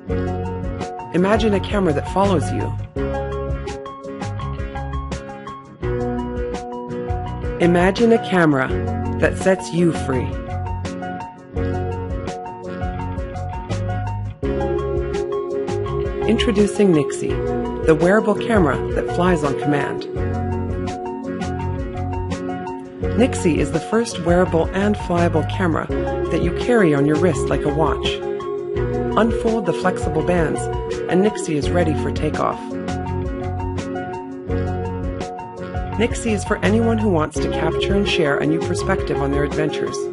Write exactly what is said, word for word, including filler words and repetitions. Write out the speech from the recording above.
Imagine a camera that follows you. Imagine a camera that sets you free. Introducing Nixie, the wearable camera that flies on command. Nixie is the first wearable and flyable camera that you carry on your wrist like a watch. Unfold the flexible bands, and Nixie is ready for takeoff. Nixie is for anyone who wants to capture and share a new perspective on their adventures.